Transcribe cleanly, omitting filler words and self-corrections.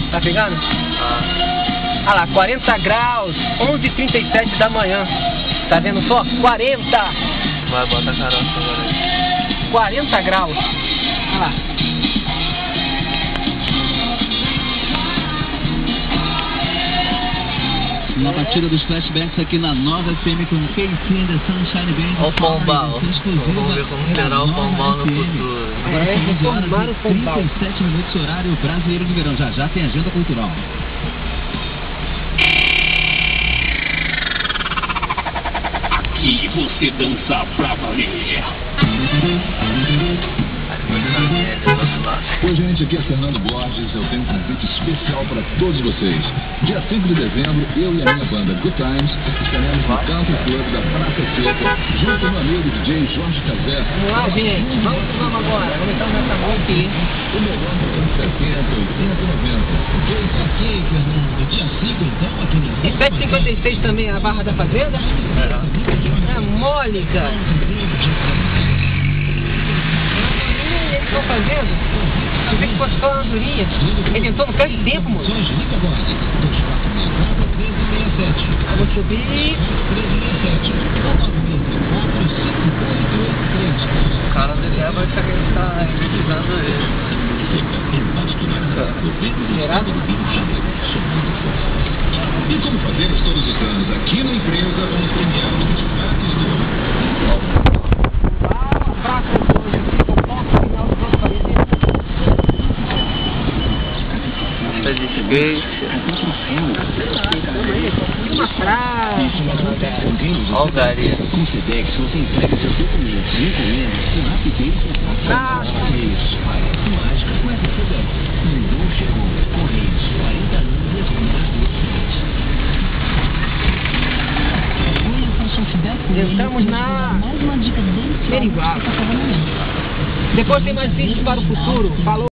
Tá pegando? Ah lá, 40 graus, 11h37 da manhã. Tá vendo só? 40! Vai, bota a caroça agora aí. 40 graus. Olha lá. Na partida dos flashbacks aqui na Nova FM com Casey and the Sunshine Band. Olha o pombal. Vamos ver como será o pombal no futuro. Agora são 11 horas e 37 minutos, horário brasileiro de verão. Já já tem agenda cultural. Aqui você dança pra valer. Oi, gente, aqui é Fernando Borges. Eu tenho um convite especial para todos vocês. Dia 5 de dezembro, eu e a minha banda Good Times estaremos no Country Club da Praça Seca, junto com meu amigo DJ Jorge Cazé. Vamos lá, gente. Vamos agora. Vamos entrar nessa noite aí. O melhor dos anos 70, 80 e 90. Isso aqui, Fernando. Dia 5, então, aqui no... E 7h56 também a Barra da Fazenda? É mole, cara. Eles estão fazendo? Tu vê que fosse só uma andorinha. Ele entrou no carro de tempo, moço. Liga agora. 2464-1367. Eu vou subir. 1367. O cara dele vai achar que ele tá utilizando ele. Será? E como fazemos todos os anos aqui na empresa, vamos premiar os destaques do ano. Uma praia. Olha o Gari. Com o Sedex você entrega seus documentos e encomendas com rapidez e Praia. Parece mágica com essa Sedex. Mudou, chegou. Correios, 40 anos responde. Estamos na Meringuá. Depois tem mais vídeos para o futuro. Falou.